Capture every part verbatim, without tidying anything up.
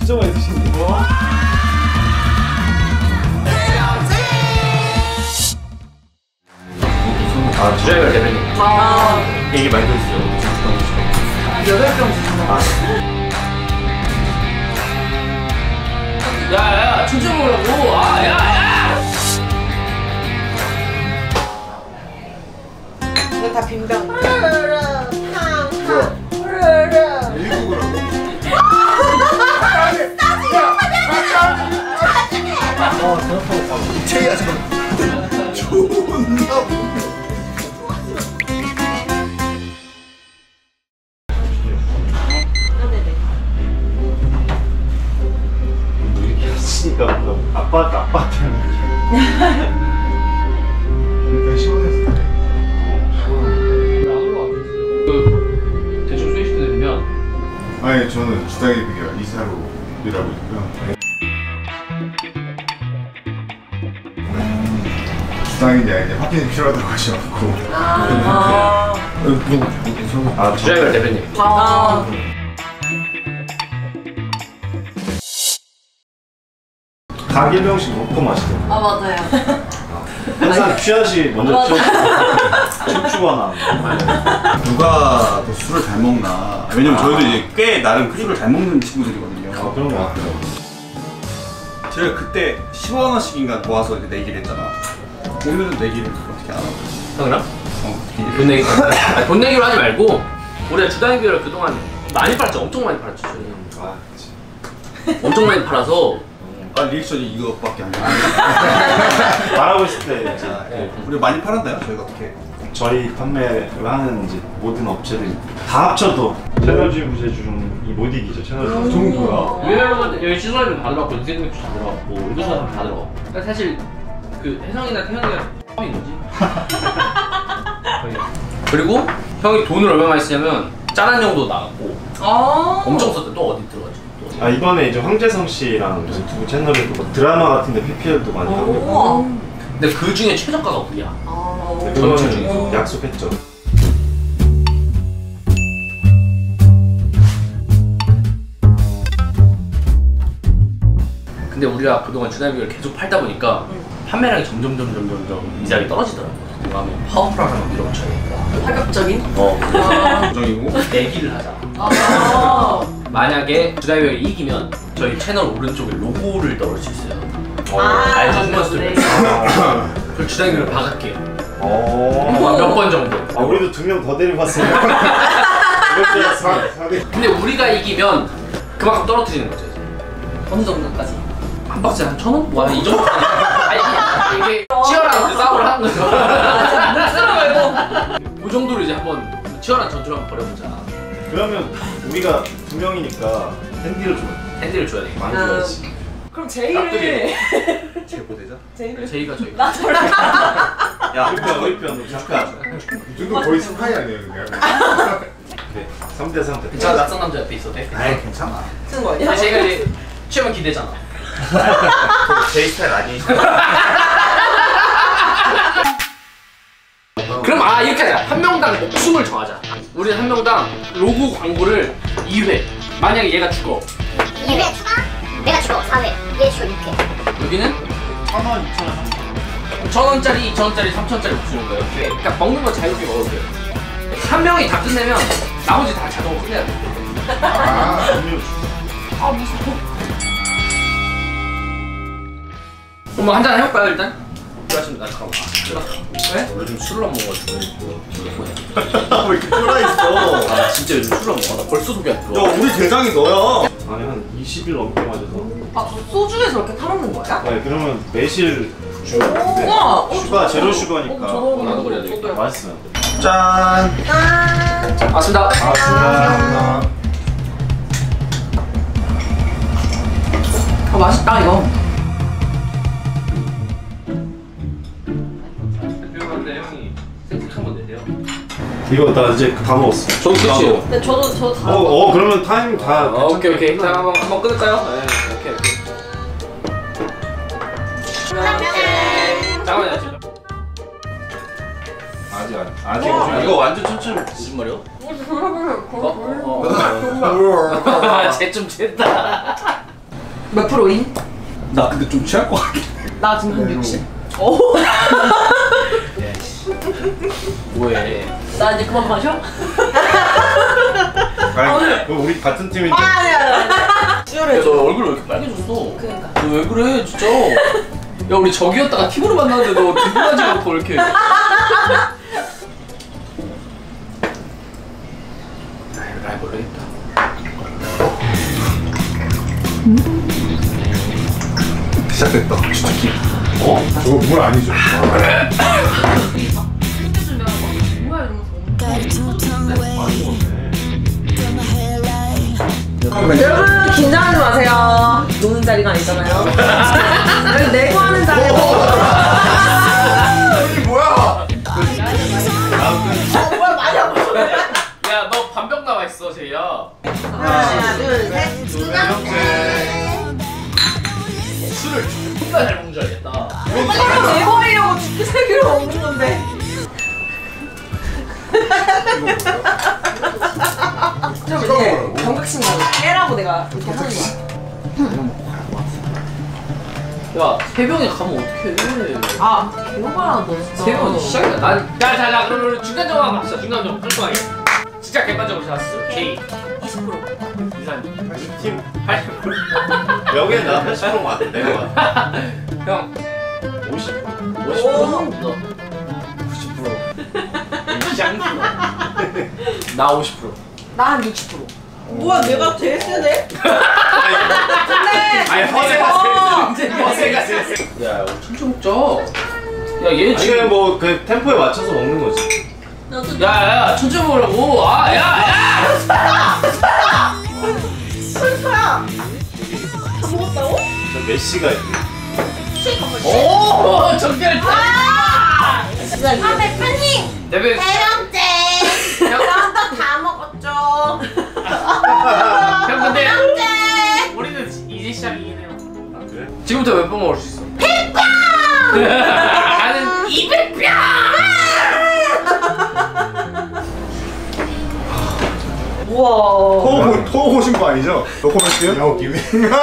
진짜 많이 드시네. 아, 주자이가 대표님. 아, 얘기 많이 들었어요. 여덟 병 주셨나? 야야야, 천천히 먹으라고. 아, 야야. 이거 다 빈병. 일국으로. 아, 대답하고 체이야 잠깐. 존나. 아빠, 아빠 때문에. 일단 시원했어. 왜 안 올라왔어요? 그 대충 소개시켜드리면, 아니 저는 주당이 그게 이사로 일하고 있고요. 주당이 이제 확인이 필요하다고 하셔갖고. 아, 아, 주자이가 대표님. 아, 각 일 병씩 먹고 마시더라고요. 아 맞아요. 항상 취하시 먼저 춤추거나. 누가 더 술을 잘 먹나. 왜냐면 아. 저희도 이제 꽤 나름 술을 잘 먹는 친구들이거든요. 아, 그런 거 같아요. 제가 그때 십오 원씩인가 모아서 이제 내기를 했잖아. 오늘은 내기를 어떻게 안 하고. 형이랑? 어, 돈 내기. 아니, 돈 내기로 하지 말고, 우리가 주당비를 그동안 많이 팔았죠. 엄청 많이 팔았죠. 저희. 아, 그치. 엄청 많이 팔아서. 아, 리액션이 이거밖에 안 돼. 말하고 있을 때 이제 네. 우리 많이 팔았나요? 저희가 어떻게? 저희 판매를 하는 이제 모든 업체들이 다 합쳐도 채널주의 부재중이 못 이기죠. 채널주의 그 정도야. 왜냐면 여기 시설비 다 들어갔고, 인쇄등급도 다 들어갔고, 의료사도 다 들어갔고. 그러니까 사실 그 혜성이나 태현이가 뻥인 거지. 그리고 형이 돈을 얼마 많이 쓰냐면 짜란 형도 나갔고 엄청 썼대. 또 어디 들어가지? 아, 이번에 이제 황재성 씨랑 유튜브 채널에도 뭐 드라마 같은데 피피엘도 많이 하고. 근데 그 중에 최저가가 우리야. 네, 전체 그거는 중에서 약속했죠. 근데 우리가 그동안 주나비를 계속 팔다 보니까 판매량이 점점 점점 점점 이자리 떨어지더라고. 뭔가 뭐 파워풀하면 밀어붙여야 파격적인? 어. 고정이고 내기를 하자. 아, 만약에 주나비가 이기면 저희 채널 오른쪽에 로고를 넣을 수 있어요. 아, 알죠? 네. 스폰서들. 그 주나비를 박을게요. 어. 몇 번 정도. 아, 우리도 두 명 더 데려봤어요. 근데 우리가 이기면 그만큼 떨어뜨리는 거죠. 이제. 어느 정도까지? 한 박스에 한 천 원? 뭐 한 이 정도? 아니 이게 치열한 그 싸움을 하는 거죠. 그 정도로 이제 한번 치열한 전투를 한번 벌여보자. 그러면 우리가 두 명이니까 핸디를 줘야 돼. 핸디를 줘야 돼. 많이 줘야지. 그럼 제이를 제보대자? 제이를 제이가 저희. 나 저랑 야, 우리 편, 우리 편. 잠깐. 이 정도 거의 스파이 아니에요, 그냥. 네, 삼 대 삼 대. 괜찮아, 낯선 남자 옆에 있어도 돼? 아이, 괜찮아. 쓰는 거 아니야? 근데 제이가 이제 취하면 기대잖아. 제 스타일 아니시죠? 그럼 아 이렇게 하자. 한 명당 목숨을 정하자. 우리 한 명당 로고 광고를 이 회. 만약에 얘가 죽어. 이 회 추가? 내가 죽어 사 회, 얘 죽어 육 회. 여기는 천 원, 이천 원. 천 원짜리, 이천 원짜리, 삼천 원짜리 못 주는 거예요. 그러니까 먹는 거 자유롭게 먹어도 돼요. 한 명이 다 끝내면 나머지 다 자동으로 끝내야 돼. 아, 음료 주 아 무서워. 그럼 뭐 한잔 해볼까요 일단? 그러시면 난 가고. 왜? 요즘 술을 안 먹어가지고. 왜 이렇게 쫄아있어? 아 진짜 요즘 술을 안 먹어. 나 벌써 속이 안 들어. 야, 우리 대장이 너야. 아니, 한 이십 일 넘게 맞아서. 아 소주에서 이렇게 타먹는 거야? 네, 그러면 매실 주는데 우와! 어, 슈가, 제로 어, 슈가니까 저도 나도 그래야 되겠다. 저도요. 맛있어요. 짠. 맞습니다. 아, 감사합니다. 아 맛있다 이거. 대표한테 형이 생색 한번 내세요. 이거 나 이제 다 먹었어. 저도 끝이에요. 근데 저도 저도 다. 어, 어, 그러면 타임 다. 어, 오케이 오케이. 자 한번 한번 끊을까요? 네. 오케이 오케이. 잠깐만요 지금. 아직 아직 아직 아, 좀 이거 완전 춤춤 무슨 말이요? 어? 어? 쟤좀 쨌다. 몇 프로인? 나 근데 좀 취할 것 같긴. 나 지금 한 육십. 오. 뭐해? 나 이제 그만 마셔? 아니, 그럼 우리 같은 팀인데. 아니야. 수혈해. 야, 너 얼굴 왜 이렇게 빨개졌어? 그러니까. 너 왜 그래, 진짜? 야, 우리 적이었다가 팀으로 만났는데 너 뒷부라지 않고 이렇게. 야, 이거 라이벌로 했다. 시작됐다. 진짜 기. 어? 저거 물 아니죠? 뭐야 이러면서. 여러분 긴장하지 마세요. 노는 자리가 아니잖아요. 여기 내고 하는 자리고. 이게 뭐야? 어 뭐야 많이 안 먹어. 야, 너 반병 나와 있어, 제이야. 하나 둘 셋. 술을 존나 잘 먹는 줄 알겠다. 빨리 내고 하려고 죽기 살기로 먹는 건데. 좀 이제 경각심 깨라고 내가 이렇게 하는 거야. 야, 새벽에 가면 어떡해. 아 개오바라 너 진짜. 새벽은 시작이야. 난. 자, 자, 자, 그럼 우리 중간 정화 갑시다. 중간 정화. 깔끔하게. 진짜 객관적으로 잡았어. 제이. 이십 퍼센트. 이사님. 팀 팔십 퍼센트. 여기에 나 팔십 퍼센트 맞아. 내가 맞아. 형. 오십 퍼센트. 오십 퍼센트. 너. 구십 퍼센트. 짱. 나 오십 퍼센트. 나 한 육십 퍼센트. 뭐야 내가 제일 세네? 근데 아니, 허세가 제일 세. 허세가 제일 세. 야, 천천히 먹자. 야, 얘 아니, 지금. 그냥 뭐 그 템포에 맞춰서 먹는 거지. 나도 야, 야, 천천히 먹으라고. 아, 야, 야! 설사야. 다 먹었다고? 저 메시가 있네. 오, 정렬. 아 대표님. 레벨. 대형제. 저도 다 먹었죠. 형, 근데. 대형제. 우리는 이제 시작이긴 해요. 아, 그래? 지금부터 몇 번 먹을 수 있어? 백 번! 나는 이백 번! 우와. 토 토 오신 거 아니죠? 노코멘트요? 야, 김이.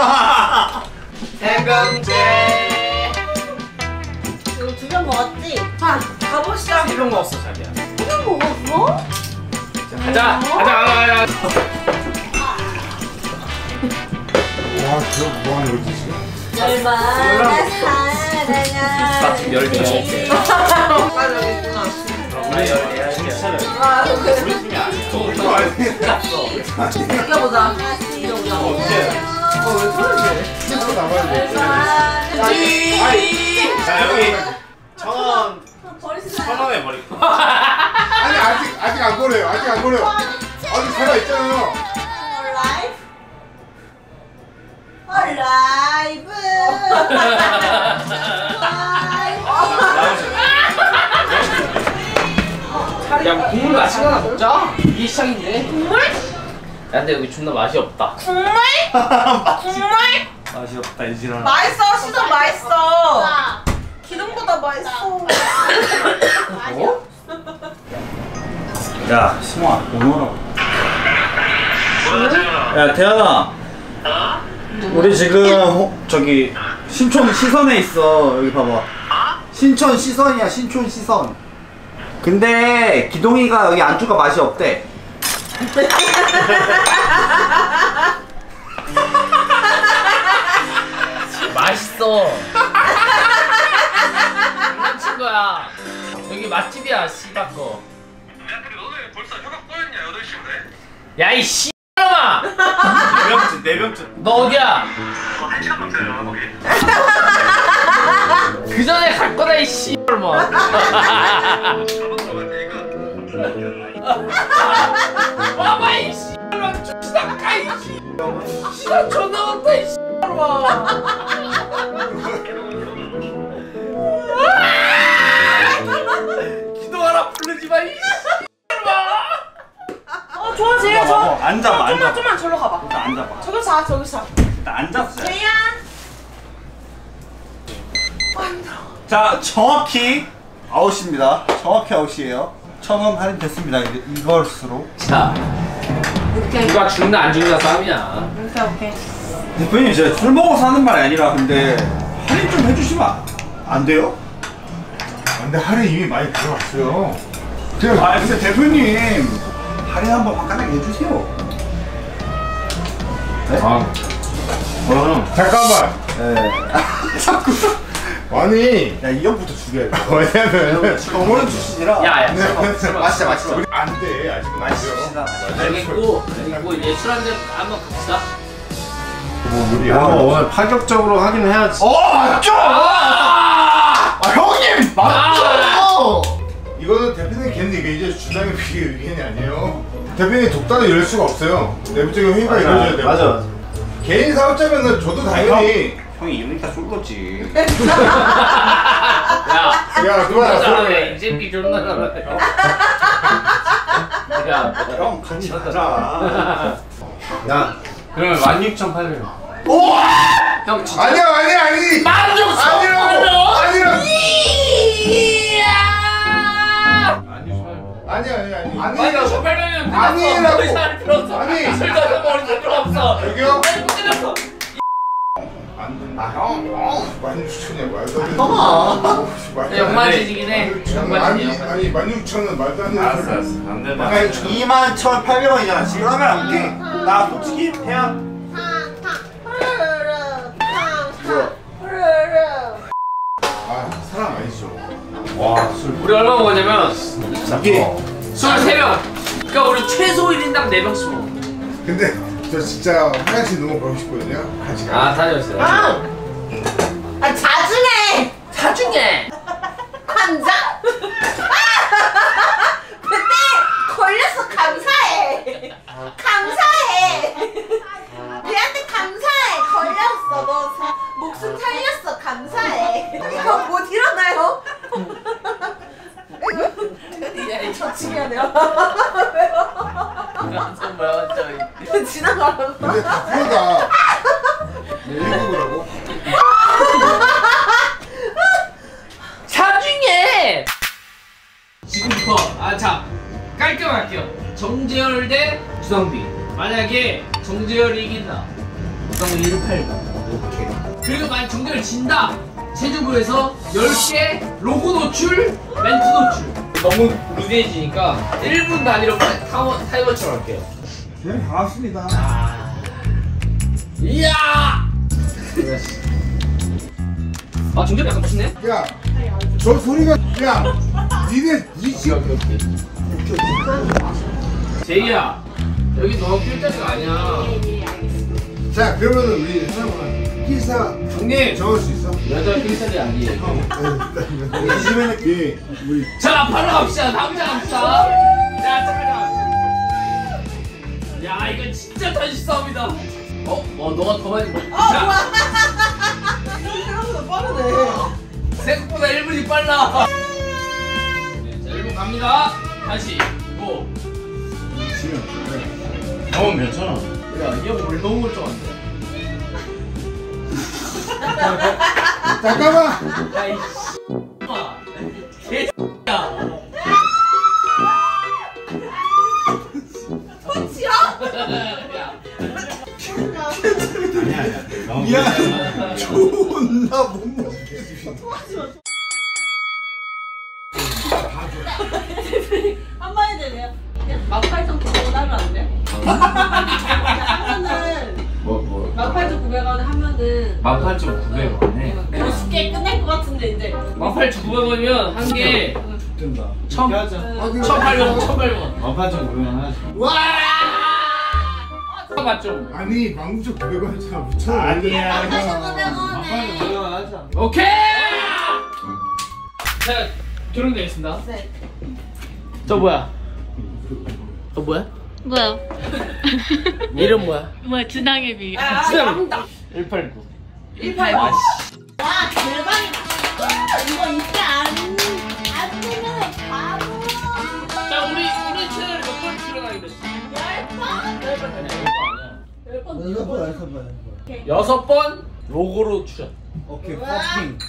해병제. 이거 두 병 먹었지? 자 가보시죠. 세병 먹었어, 자기야. 두 병 먹었어? 자, 가자, 가자, 가자, 가자. 와, 저 뭐하는 거지 지금? 얼마나 사랑하냐. 나 지금 열개 먹을게. 우리 열개 할게. 아 그래. 우리 팀이 아니야. 이거 아니야. 이겨보자. 이겨보자. 어왜 그러지? 스스로 나가야 돼. 아니, 자, 여기 천 원, 버리시자. 천 원에 버릴게. 아니 아직 아직 안 보내요. 아직 안 보내요. 아직 살아 있잖아요. 라이브. 야, 국물 맛있는 거 하나 먹자. 이게 시작인데. 국물? 야, 근데 여기 존나 맛이 없다. 국물? 국물? 맛이 없다, 이지랄. 맛있어. 시선 맛있어. 기름보다 맛있어. 어? 야, 승아, 오너라고. 야, 태연아. 우리 지금 호, 저기 신촌 시선에 있어. 여기 봐봐. 신촌 시선이야, 신촌 시선. 근데 기동이가 여기 안주가 맛이 없대. 맛있어. 장난친 거야. 여기 맛집이야, 씨발 거. 야 근데 너네 벌써 휴가 꺼였냐 여덟 시인데? 야, 이 씨발놈아! 네 병째, 네 병째. 너 어디야? 한 시간 넘잖아 거기. 그 전에 갈 거다, 이 씨발놈아. 잡아 들어갔으니까. 와봐, 이 씨발놈아. 죽시다가 가, 이 씨발놈아. 시간 존나 많다, 이 씨발놈아. 기도하라 부르지 마, 이 씨발놈아. 어 좋아 제이야 봐봐, 좋아. 봐봐. 앉아봐, 좀만 앉아봐. 좀만 절로 가봐. 일단 앉아봐. 저기 자 저기 자. 일단 앉았어. 제이야. 자, 정확히 아홉 시입니다. 정확히 아홉 시예요. 천 원 할인 됐습니다. 이제 이걸수록. 자, 오케이 누가 죽나 안 죽나 싸움이야. 오케이 오케이. 대표님 제가 술 먹어서 하는 말이 아니라 근데 할인 좀 해주시면 안 돼요? 근데 할인 이미 많이 들어왔어요. 그냥 아 근데 대표님 할인 한번 화끈하게 해주세요. 네? 아, 그럼 잠깐만. 네. 자꾸 아니 야 이 형부터 죽여야겠다. 왜냐면 정원은 출신이라. 야야 마시자 마시자. 우리 안 돼. 아직은 안 돼요. 마시자. 알겠고 그리고 이제 술 한잔 한번 갑시다. 뭐 우리 야, 뭐 오늘 파격적으로 하긴 해야지. 어 맞죠? 아, 아 형님 맞죠? 이거는 대표님 걔는 이게 이제 주당의 비계 의견이 아니에요. 대표님 독단을 열 수가 없어요. 내부적인 회의가 이루어져야 되고. 맞아, 맞아. 개인 사업자면은 저도 당연히. 형이 이러니까 쏠 거지. 야 야 그만. 잘하네 이 새끼 존나 잘하네. 야 형 같이 가자. 야, 그러면 만 육천팔백 원. 형 진짜 아니야 아니야 아니. 만족 아니라고. 아니라. 아니야 아니야 아니. 아니야 셔팔면은 아니라고. 필요 없어. 아니. 술 가서 머리 필요 없어. 여기요? 끝났어. 안 된다. 형. 어. 만 육천이야 말도 안 돼. 영만지지긴 해. 아니 영만지지. 아니 만 육천은 말도 안 되는 알았어, 소리야. 알았어. 안 된다. 그러니까 이만 천팔백 원이잖아. 지금 하면 안 돼. 나 솔직히 그냥 아 사람 아니죠. 와, 술. 우리 얼마 먹었냐면 이게 술 세 병. 그러니까 우리 최소 일 인당 네 병씩 먹어. 근데 저 진짜 화장실 너무 가고 싶거든요. 같이 가. 아 다녔어요. 아, 아 자중해. 사중에. 환자? 그때 걸렸어. 감사해. 감사해. 걔한테 감사해. 걸렸어. 너 사, 목숨 살렸어. 감사해. 이거 못 일어나요? 저 치기야 돼요. 정말 완전. 지나가라고. 근데 다 풀어다. 일국이라고? 사중에. 지금부터 아자 깔끔할게요. 정재열 대 주성비. 만약에 정재열이 이긴다. 주성비 일 팔 강. 오케이. 그리고 만약 정재열 진다. 체조부에서 열 개 로고 노출, 멘트 노출. 너무 루즈해지니까 일 분 단위로 타워, 타이머처럼 할게요. 네 반갑습니다. 이야! 아, 정재열 약간 멋있네? 야, 저 소리가 야, 니네 니 지금 제이야, 여기 너무 낄 자리가 아니야. 자 그러면은 우리 사람은 기사 형님, 적을 수 있어? 여자 낄 자리 아니에요. 이 집에는 예 우리 자, 바로 갑시다. 다음 장 갑시다. 자, 잠깐만. 야, 이거 진짜 다시 싸움이다. 어? 어, 너가 더 많이 먹 자, 생각보다 빠르네. 생각보다 일 분이 빨라. 네, 자, 일 분 갑니다. 다시. 고. 형은 몇 천 원? 야, 이 형 물 너무 멀쩡한데. 잠깐만. 야, 이 씨. 개X야. 아니야, 아니야. 너무 미안. 존나 못 먹게. 한마디 되네요. 막팔천 구백 원 하면 안 돼? 하면은 뭐, 뭐. 막팔천 구백 원 하면은 만 팔천 구백 원에. 멋있게 끝낼 것 같은데 이제. 만 팔천 구백 원이면 한 개 된다. 천, 하자. 천팔백 원, 천팔백 원. 만 팔천 구백 원 하자. 와! 맞죠? 아니 망구조 구백 원이잖아. 무천 원. 아니야. 막팔천 구백 만 팔천 구백 원에. 원 하자. 오케이! 자, 결혼되겠습니다. 네. 저 뭐야? 너 뭐야? 뭐야? 이름 뭐야? 뭐야 주당의 비. 아, 수영. 일팔구. 일팔구. 와 대박이다. 이거 이때 안안 되면 바보. 자, 우리 우리 채널 몇 번 출연하게 됐어? 열 번? 열 번 아니야, 열 번 아니야. 열 번. 여섯 번 여섯 번. 여섯 번 로고로 출연. 오케이 퍼킹.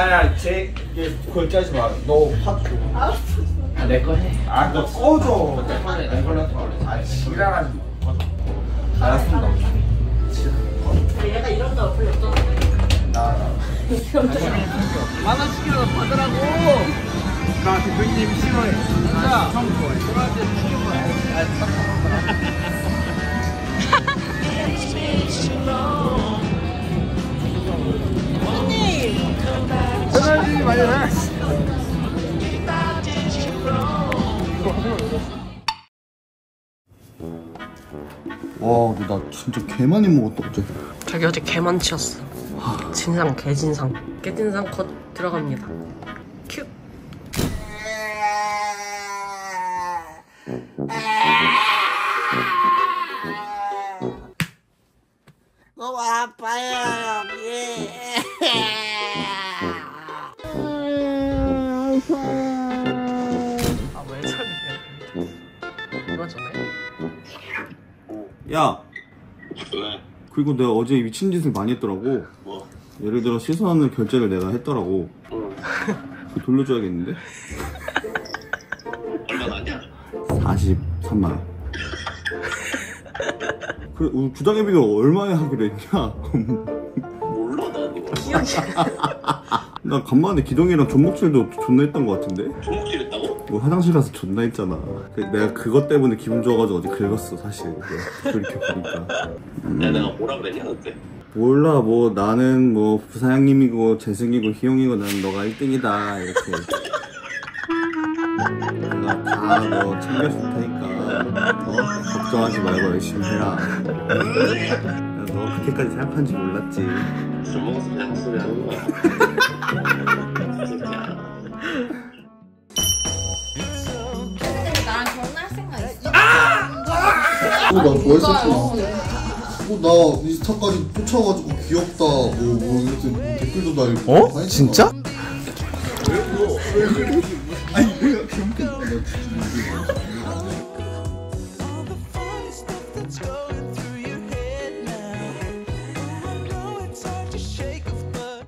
야야 제 이게 그걸 짜지 마. 너 확. 아, 내 거 해. 아 너 꺼줘. 내 거 해. 내 걸로 해. 아 지랄하지 마. 알았습니다. 얘가 이런 거 풀렸어. 나. 만원 주기로 받으라고. 나 대표님 싫어해. 자, 형 좋아해. 저한테 주는 거야. 전화주지 말라. 와, 근데 나 진짜 개 많이 먹었다 어제. 자기 어제 개만 치웠어. 진상 개진상. 개진상 컷 들어갑니다. 큐. 너무 아파요 여기. 아왜 저래? 이거 전에? 야. 왜? 그리고 내가 어제 미친 짓을 많이 했더라고. 뭐? 예를 들어 시선을 결제를 내가 했더라고. 응. 그거 돌려줘야겠는데? 얼마 나냐? 사십삼만 원. 그래, 우리 주당회비가 얼마에 하기로 했냐? 몰라 나 그거. 나 간만에 기동이랑 존목질도 존나 했던 것 같은데? 종목질 했다고? 뭐 화장실 가서 존나 했잖아. 그 내가 그것 때문에 기분 좋아가지고 어제 긁었어 사실. 그렇게 보니까. 음. 야 내가 뭐라 그랬냐 그때? 몰라 뭐 나는 뭐 부사장님이고 재승이고 희용이고 난 너가 일 등이다 이렇게. 내가 다 뭐 챙겨줄 테니까 어? 걱정하지 말고 열심히 해라. 너 그렇게까지 생각한지 몰랐지. 술 먹어서 그냥 헛소리 하는 거야. 근데 나랑 결혼할 생각 있어? 어, 나 좋아했었구나. 어, 나 인스타까지 쫓아가지고 귀엽다. 뭐, 뭐, 이렇게 댓글도 달고. 어? 아니, 진짜? 왜, 뭐, 왜 그래? 아니, 내가 귀엽게 나와. 나 진짜.